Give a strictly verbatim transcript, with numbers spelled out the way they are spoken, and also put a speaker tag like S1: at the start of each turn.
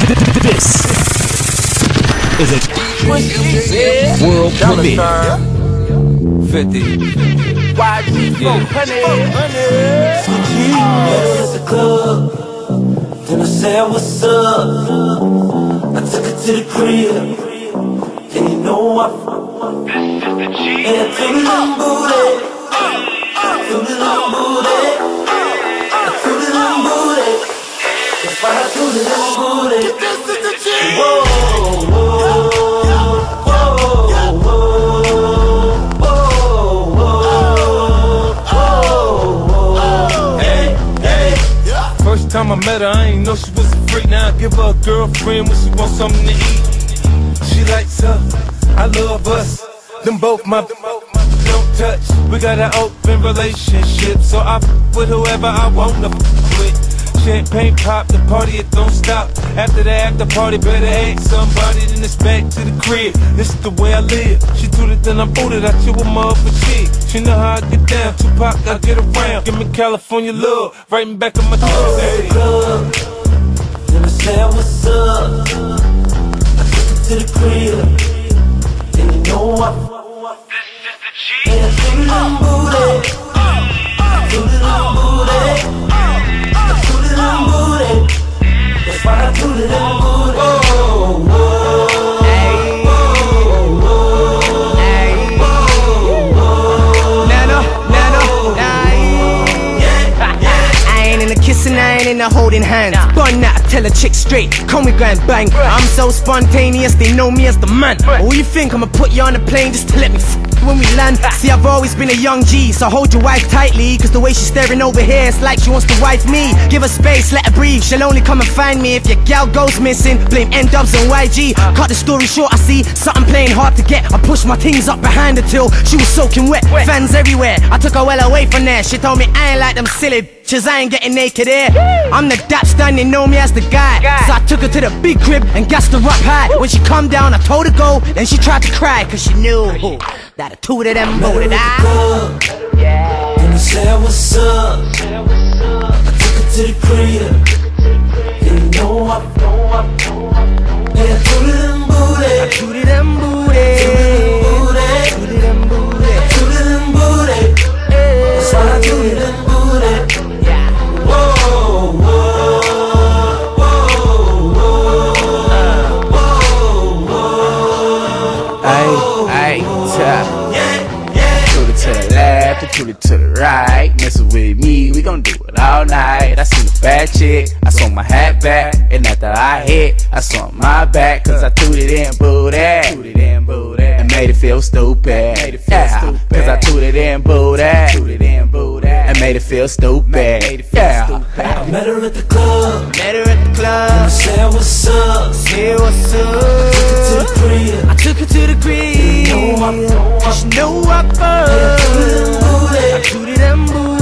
S1: This is a world premiere.
S2: fifty.
S3: Y G from Honey.
S4: At the club, then I said what's up. I took her to the crib, and you know I and I took it on booty, took it on booty, I took it on booty. That's why I took it on booty. This is the G. Whoa, whoa.
S2: First time I met her, I ain't know she was a freak. Now I give her a girlfriend when she wants something to eat. She likes her, I love us. Them both my don't touch. We got an open relationship, so I f with whoever I wanna f with. Champagne pop, the party it don't stop. After the after party, better ask somebody, then it's back to the crib. This is the way I live. She tooted, then I booted. I chill with my other chick. She know how I get down. Tupac, I get around. Give me California love, right in back of my throat.
S4: Hey. Club, then I said what's up. I took her to the crib, and you know I and I took it on booty, took it on booty. That's why I do it on booty. Whoa, whoa, hey, whoa, whoa, hey, whoa, whoa.
S3: Nano, nano,
S4: yeah, yeah.
S3: I ain't in the kissing, I ain't in the holding hands. Bun that, tell a chick straight, come we grind bang. I'm so spontaneous, they know me as the man. Or you think I'ma put you on a plane just to let me f when we land? See, I've always been a young G, so hold your wife tightly, cause the way she's staring over here, it's like she wants to wife me. Give her space, let her breathe, she'll only come and find me if your gal goes missing. Blame N-Dubs and Y G. Cut the story short, I see something playing hard to get. I pushed my things up behind her till she was soaking wet. Fans everywhere, I took her well away from there. She told me I ain't like them silly bitches, I ain't getting naked here. I'm the dap stan, they know me as the guy. So I took her to the big crib and gassed her up high. When she come down, I told her go, then she tried to cry, cause she knew that a two of them voted out.
S4: Yeah. Then I said what's up. I took her to the crib, and you know I and I took it on booty,
S3: I tooted them booty,
S4: tooted them booty, tooted them booty. That's why I tooted them booty.
S3: yeah.
S4: Whoa, whoa, whoa, whoa, whoa, whoa.
S1: Ay, ay, ta.
S4: Yeah, yeah.
S1: Toot it to the left and toot it to the right. Messing with me, we gon' do it all night. I seen a bad chick, I swung my hat back, and after I hit, I swung my back, cause I tooted in booty, tooted in booty, and made it feel stupid. Made it feel yeah, stupid. Cause I tooted in booty, tooted in booty, and made it feel stupid. Made it feel yeah. stupid.
S4: I met her at the club,
S3: Met her at the
S4: and I
S3: club,
S4: said what's up.
S3: say what's
S4: To the
S3: up.
S4: crib,
S3: I took her to the crib,
S4: know I
S3: cause you know I
S4: and I took it
S3: fuck.
S4: on booty.
S3: I tooted them booty.